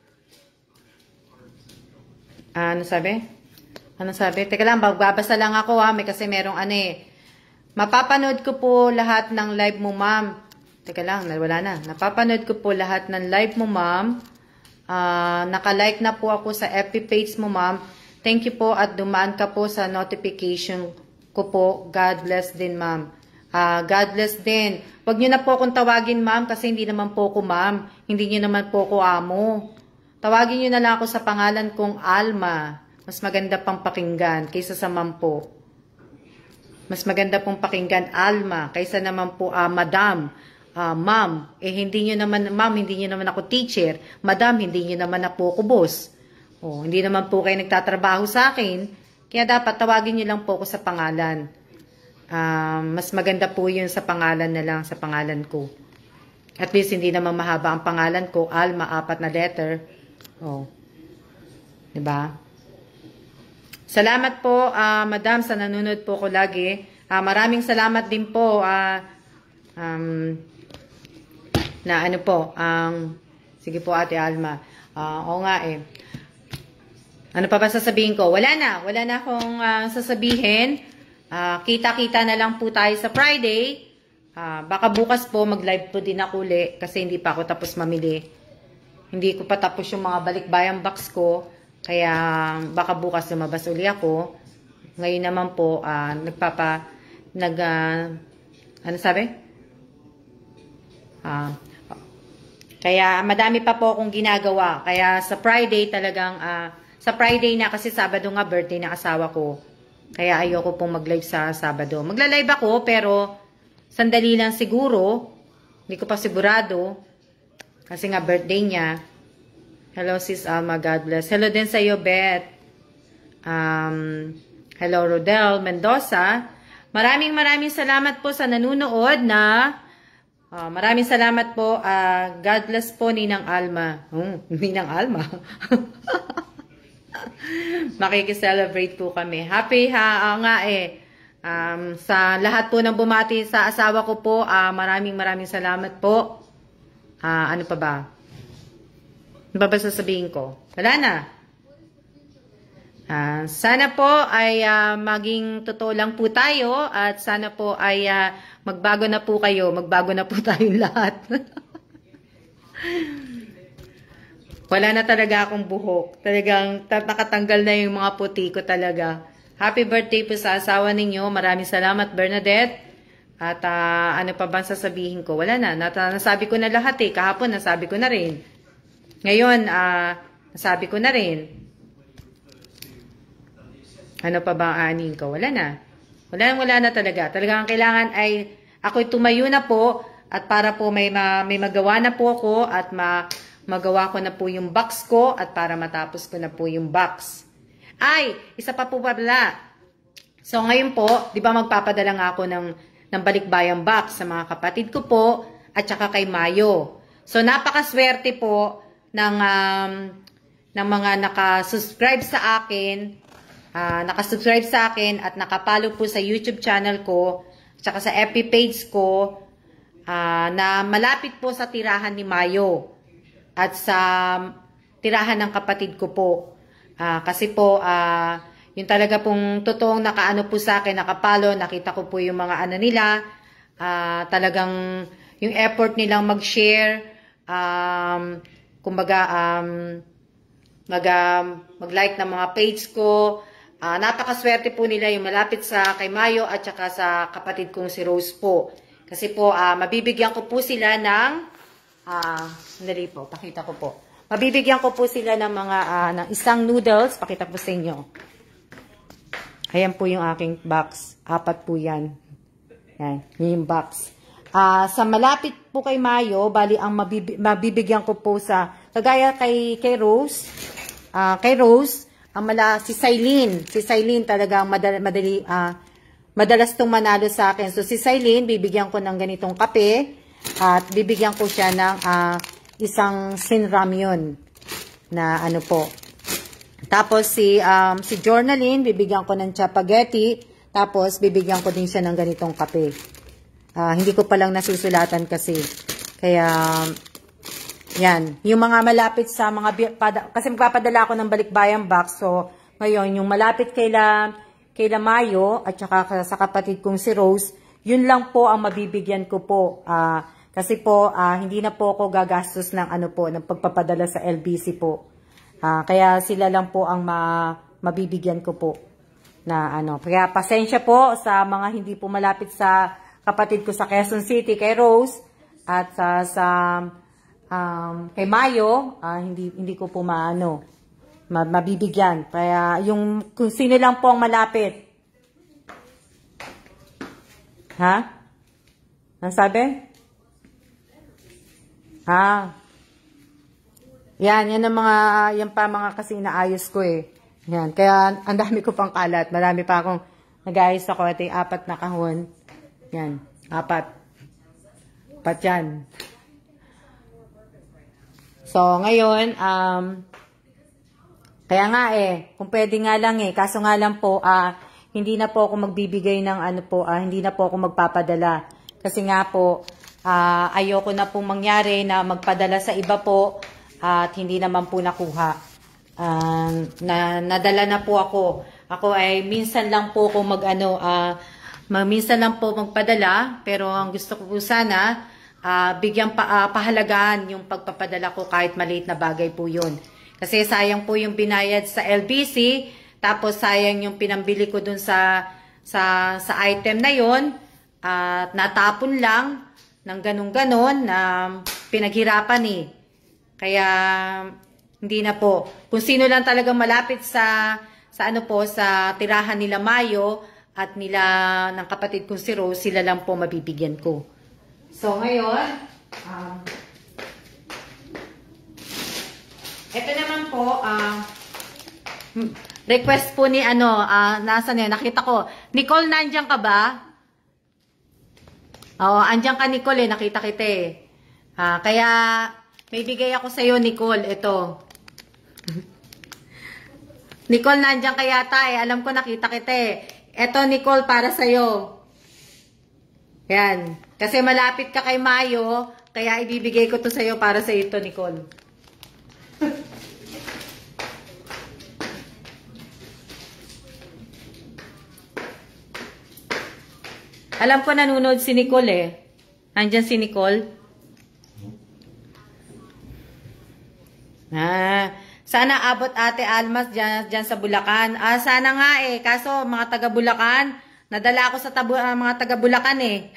Uh, ano sabi? Ano sabi? Teka lang, bagbabasa lang ako ha. May kasi merong ano eh. Mapapanood ko po lahat ng live mo, ma'am. Teka lang, wala na. Napapanood ko po lahat ng live mo, ma'am. Uh, naka-like na po ako sa F B page mo, ma'am. Thank you po at dumaan ka po sa notification ko po. God bless din, ma'am. Uh, God bless din. Huwag nyo na po akong tawagin, ma'am, kasi hindi naman po ako, ma'am. Hindi nyo naman po ako amo. Tawagin nyo na lang ako sa pangalan kong Alma. Mas maganda pang pakinggan kaysa sa ma'am po. Mas maganda pong pakinggan Alma kaysa naman po uh, madam, uh, ma'am. Eh hindi nyo naman, ma'am, hindi nyo naman ako teacher. Madam, hindi nyo naman ako ako boss. Oh, hindi naman po kayo nagtatrabaho sa akin. Kaya dapat tawagin nyo lang po ako sa pangalan. Uh, mas maganda po yun sa pangalan na lang, sa pangalan ko. At least hindi naman mahaba ang pangalan ko. Alma, apat na letter. Oh. Diba? Salamat po, uh, madam, sa nanonood po ko lagi. Uh, maraming salamat din po uh, um, na ano po, ang um, sige po Ate Alma. Uh, oo nga eh. Ano pa ba sasabihin ko? Wala na. Wala na akong uh, sasabihin. Uh, kita-kita na lang po tayo sa Friday. Uh, baka bukas po mag-live po din ako uli kasi hindi pa ako tapos mamili. Hindi ko pa tapos yung mga balikbayang box ko. Kaya baka bukas lumabas uli ako. Ngayon naman po, uh, nagpapa, nag, uh, ano sabi? Uh, Kaya madami pa po akong ginagawa. Kaya sa Friday talagang, uh, sa Friday na kasi Sabado nga birthday ng asawa ko. Kaya ayoko pong mag-live sa Sabado. Magla-live ako pero sandali lang siguro. Hindi ko pa sigurado. Kasi nga birthday niya. Hello sis Alma, God bless. Hello din sa iyo, Beth. Um, hello Rodel Mendoza. Maraming maraming salamat po sa nanunood na Uh, maraming salamat po. Uh, God bless po, Ninang Alma. Hmm, Ninang Alma. Makikiselebrate po kami. Happy ha, uh, nga eh. Um, sa lahat po ng bumati sa asawa ko po, uh, maraming maraming salamat po. Uh, ano pa ba? Ano pa ba sasabihin ko? Wala na. Uh, sana po ay uh, maging totoo lang po tayo at sana po ay uh, magbago na po kayo, magbago na po tayong lahat. Wala na talaga akong buhok. Talagang nakatanggal na yung mga puti ko talaga. Happy birthday po sa asawa ninyo. Maraming salamat, Bernadette. At uh, ano pa bang sasabihin ko? Wala na. Nasabi ko na lahat eh. Kahapon nasabi ko na rin. Ngayon, uh, nasabi ko na rin. Ano pa ba ang aanin ko? Wala na. Wala, wala na talaga. Talagang kailangan ay ako'y tumayo na po at para po may, ma, may magawa na po ako at ma, magawa ko na po yung box ko at para matapos ko na po yung box. Ay, isa pa po pala. So ngayon po, di ba magpapadala nga ako ng, ng balikbayang box sa mga kapatid ko po at saka kay Mayo. So napakaswerte po ng, um, ng mga nakasubscribe sa akin. Uh, nakasubscribe sa akin at nakapalo po sa YouTube channel ko tsaka sa F B page ko uh, na malapit po sa tirahan ni Mayo at sa tirahan ng kapatid ko po. Uh, kasi po, uh, yung talaga pong totoong nakaano po sa akin, nakapalo, nakita ko po yung mga ano nila, uh, talagang yung effort nilang mag-share, um, kumbaga, um, mag, um, mag-like ng mga page ko. Uh, napakaswerte po nila yung malapit sa kay Mayo at saka sa kapatid kong si Rose po. Kasi po, uh, mabibigyan ko po sila ng, uh, sandali po, pakita ko po. Mabibigyan ko po sila ng mga, uh, ng isang noodles, pakita po sa inyo. Ayan po yung aking box. Apat po yan. Yan, yun yung box. Uh, sa malapit po kay Mayo, bali ang mabib mabibigyan ko po sa, kagaya kay, kay Rose, uh, kay Rose, ang mala, si Sailin, si Sailin talagang madali, madali uh, madalas tong manalo sa akin. So si Sailin, bibigyan ko ng ganitong kape at bibigyan ko siya ng uh, isang sinramyon na ano po. Tapos si um, si Journaline, bibigyan ko ng chapaghetti, tapos bibigyan ko din siya ng ganitong kape. Uh, hindi ko pa lang nasusulatan kasi. Kaya yan, yung mga malapit sa mga, kasi magpapadala ako ng balikbayang box, so ngayon, yung malapit kaila, kaila Mayo, at saka sa kapatid kong si Rose, yun lang po ang mabibigyan ko po, uh, kasi po, uh, hindi na po ako gagastos ng ano po, ng pagpapadala sa L B C po, uh, kaya sila lang po ang ma, mabibigyan ko po, na ano, kaya pasensya po sa mga hindi po malapit sa kapatid ko sa Quezon City, kay Rose, at uh, sa Um, kay Mayo, uh, hindi hindi ko po maano, mabibigyan. Kaya yung kung sino lang po ang malapit. Ha? Ang sabi? Ha? Yan, yan ang mga, yan pa mga kasi inaayos ko eh. Yan, kaya ang dami ko pang kalat. Marami pa akong nag-ayos ako. Ito yung apat na kahon. Yan, apat. Apat yan. So, ngayon, um, kaya nga eh, kung pwede nga lang eh, kaso nga lang po, ah, hindi na po ako magbibigay ng ano po, ah, hindi na po ako magpapadala. Kasi nga po, ah, ayoko na pong mangyari na magpadala sa iba po, ah, at hindi naman po nakuha. Um, na, nadala na po ako. Ako ay minsan lang po ako mag ano, ah, minsan lang po magpadala, pero ang gusto ko po sana, Uh, bigyan pa, uh, pahalagaan yung pagpapadala ko kahit maliit na bagay po yun. Kasi sayang po yung binayad sa L B C, tapos sayang yung pinambili ko dun sa, sa, sa item na yun, at uh, natapon lang ng ganun-ganon na pinaghirapan eh. Kaya, hindi na po. Kung sino lang talagang malapit sa, sa ano po, sa tirahan nila Mayo at nila ng kapatid kong si Rose, sila lang po mabibigyan ko. So, ngayon, um, ito naman po, uh, request po ni ano, uh, nasa niya, nakita ko. Nicole, nandiyan ka ba? Oo, andyan ka Nicole eh, nakita kita eh. Uh, kaya, may bigay ako sa'yo Nicole, ito. Nicole, nandiyan ka yata eh. Alam ko nakita kita eh. Eto, Nicole, para sa'yo. Yan. Kasi malapit ka kay Mayo, kaya ibibigay ko to sa'yo para sa ito, Nicole. Alam ko nanonood si Nicole eh. Nandiyan si Nicole. Ah, sana abot Ate Almas dyan, dyan sa Bulacan. Ah, sana nga eh. Kaso mga taga Bulacan, nadala ako sa tabu uh, mga taga Bulacan eh.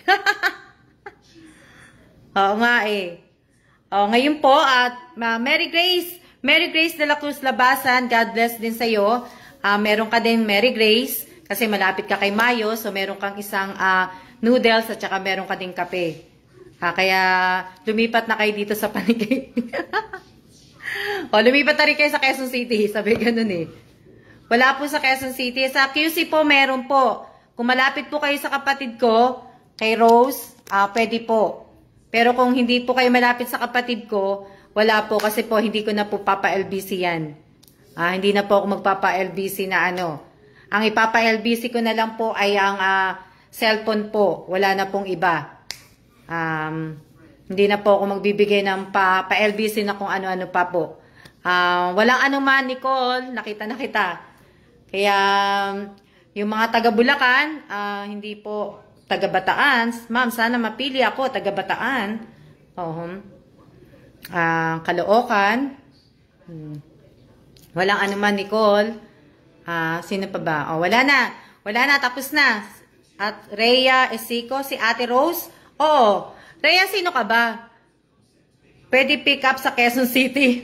Oo nga eh. Oh, ngayon po at uh, Mary Grace, Mary Grace de la Cruz Labasan, God bless din sa iyo. Uh, meron ka din Mary Grace kasi malapit ka kay Mayo, so meron kang isang uh, noodles at saka meron ka din kape. Uh, kaya lumipat na kayo dito sa Panigay. O, lumipat na rin kayo sa Quezon City. Sabi ganun eh. Wala po sa Quezon City. Sa Q C po, meron po. Kung malapit po kayo sa kapatid ko, kay Rose, uh, pwede po. Pero kung hindi po kayo malapit sa kapatid ko, wala po kasi po hindi ko na po papa-L B C yan. Uh, hindi na po ako magpapa-L B C na ano. Ang ipapa-L B C ko na lang po ay ang uh, cellphone po. Wala na pong iba. Um... Hindi na po ako magbibigay ng pa-L B C na kung ano-ano pa po. Uh, walang ano man, Nicole. Nakita na kita. Kaya, yung mga taga-Bulacan, uh, hindi po taga-Bataan. Ma'am, sana mapili ako, taga-Bataan. Oh, uh, Caloocan. Hmm. Walang ano man, Nicole. Uh, sino pa ba? Oh, wala na. Wala na, tapos na. At Rhea Esico, si Ate Rose. Oo. Rhea, sino ka ba? Pwede pick up sa Quezon City.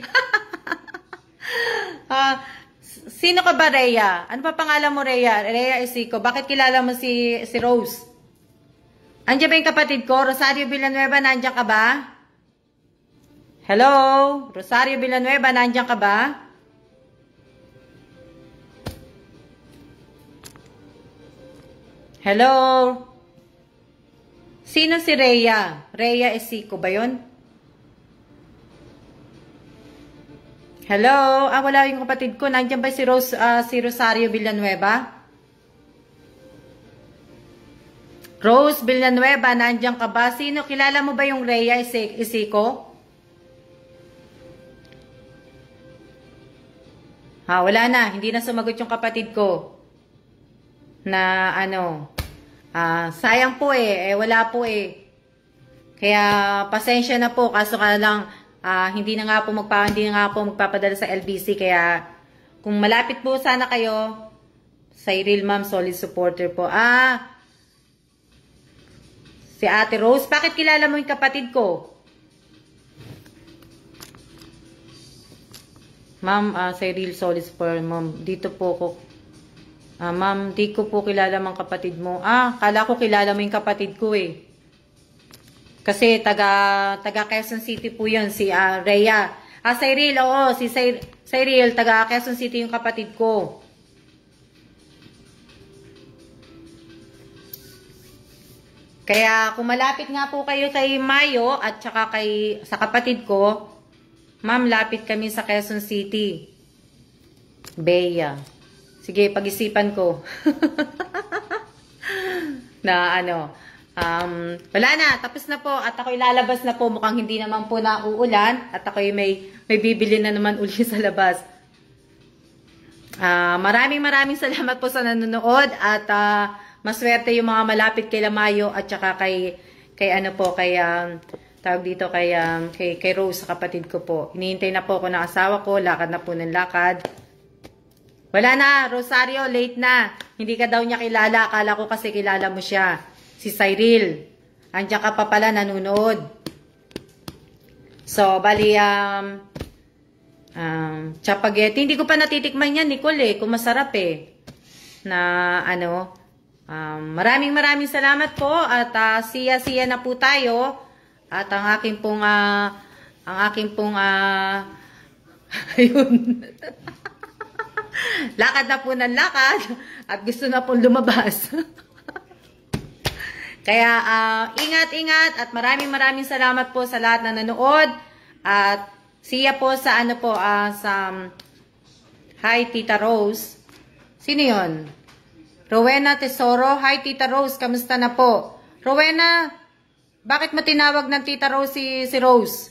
uh, sino ka ba, Rhea? Ano pa pangalan mo, Rhea? Rhea Esico. Bakit kilala mo si, si Rose? Andiyan ba yung kapatid ko? Rosario Villanueva, nandiyan ka ba? Hello? Rosario Villanueva, nandiyan ka ba? Hello? Sino si Rhea? Rhea Esico ba yun? Hello? Ah, wala yung kapatid ko. Nandiyan ba si, Rose, uh, si Rosario Villanueva? Rose Villanueva, nandiyan ka ba? Sino? Kilala mo ba yung Rhea Esico? Ha, wala na. Hindi na sumagot yung kapatid ko. Na ano... Ah, sayang po eh, eh wala po eh. Kaya pasensya na po, kaso ka lang ah, hindi na nga po magpa hindi na nga po magpapadala sa L B C, kaya kung malapit po sana kayo, Cyril Ma'am, solid supporter po. Ah, si Ate Rose, bakit kilala mo yung kapatid ko? Ma'am, uh, Cyril, solid supporter, Ma'am. Dito po ko. Ah, ma'am, di ko po kilala mang kapatid mo. Ah, kala ko kilala mo yung kapatid ko eh. Kasi taga, taga Quezon City po yun, si uh, Rhea. Ah, Cyril, oo, si Cyril, taga Quezon City yung kapatid ko. Kaya kung malapit nga po kayo kay Mayo at saka kay, sa kapatid ko, ma'am, lapit kami sa Quezon City. Bea. Sige, pag-isipan ko. Na ano, um, wala na, tapos na po. At ako ilalabas na po. Mukhang hindi naman po na uulan. At ako may, may bibili na naman uli sa labas. Uh, maraming maraming salamat po sa nanonood. At uh, maswerte yung mga malapit kay Lamayo. At saka kay, kay ano po, kay, um, tawag dito, kay, um, kay, kay Rose, sa kapatid ko po. Hinihintay na po ako ng asawa ko. Lakad na po ng lakad. Wala na, Rosario, late na. Hindi ka daw niya kilala. Akala ko kasi kilala mo siya. Si Cyril. Andiyan ka pa pala, nanonood. So, bali, um, um, chapageti. Hindi ko pa natitikman yan, Nicole, eh. Kung masarap, eh. Na, ano, um, maraming maraming salamat po. At uh, siya-siya na po tayo. At ang aking pong, uh, ang aking pong, uh, ayun. Lakad na po ng lakad. At gusto na pong lumabas. Kaya, uh, ingat-ingat at maraming maraming salamat po sa lahat na nanood. At siya po sa ano po, uh, sa um, Hi Tita Rose. Sino yun? Rowena Tesoro. Hi Tita Rose, kamusta na po? Rowena, bakit mo tinawag ng Tita Rose si, si Rose?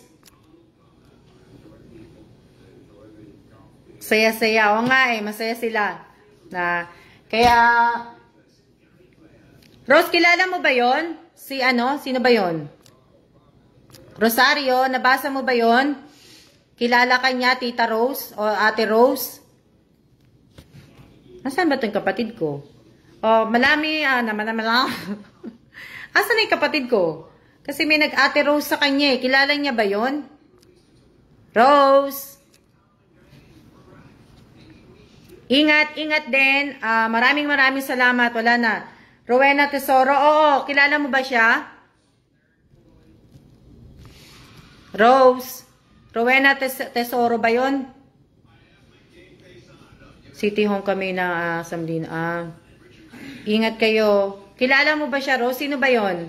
Saya-saya. O nga eh, masaya sila. Na, kaya... Rose, kilala mo ba yon? Si ano? Sino ba yon? Rosario, nabasa mo ba yon? Kilala ka niya, Tita Rose? O Ate Rose? Nasaan ba itong kapatid ko? O, malami, ah, naman naman lang. Asan na yung kapatid ko? Kasi may nag-Ate Rose sa kanya eh. Kilala niya ba yon? Rose! Ingat, ingat din. Uh, maraming maraming salamat. Wala na. Rowena Tesoro, oo, kilala mo ba siya? Rose, Rowena Tes Tesoro ba yun? City Home kami na uh, Samlin. Ah, ingat kayo. Kilala mo ba siya, Rose? Sino ba yun?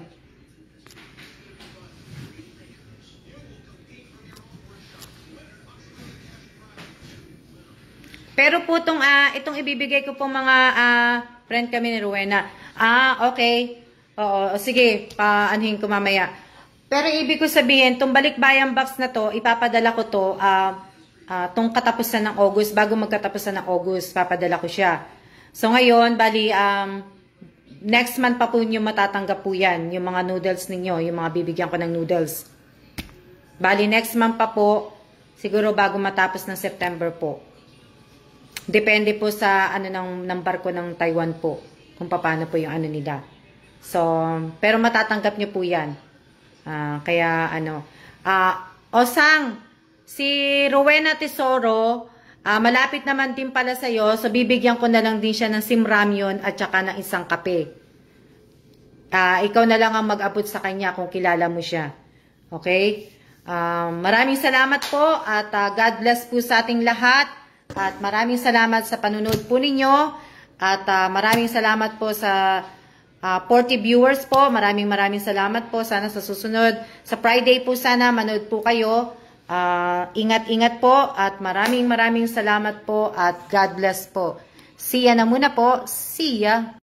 Pero po itong, uh, itong ibibigay ko pong mga uh, friend kami ni Rowena. Ah, okay. Oo, sige, paanhin ko mamaya. Pero ibig ko sabihin, itong balikbayan box na to, ipapadala ko to, uh, uh, tong katapusan ng August, bago magkatapusan ng August, papadala ko siya. So ngayon, bali, um, next month pa po nyo matatanggap po yan, yung mga noodles ninyo, yung mga bibigyan ko ng noodles. Bali, next month pa po, siguro bago matapos ng September po. Depende po sa ano ng, ng barko ng Taiwan po. Kung paano po yung ano nila. So, pero matatanggap nyo po yan. Uh, kaya ano. Uh, Osang, si Rowena Tesoro, uh, malapit naman din pala sa'yo. So, bibigyan ko na lang din siya ng simramyon at saka ng isang kape. Uh, ikaw na lang ang mag-abot sa kanya kung kilala mo siya. Okay? Uh, maraming salamat po at uh, God bless po sa ating lahat. At maraming salamat sa panunod po ninyo. At uh, maraming salamat po sa uh, forty viewers po. Maraming maraming salamat po. Sana sa susunod, sa Friday po sana, manood po kayo. Ingat-ingat uh, po. At maraming maraming salamat po. At God bless po. See ya na muna po. See ya.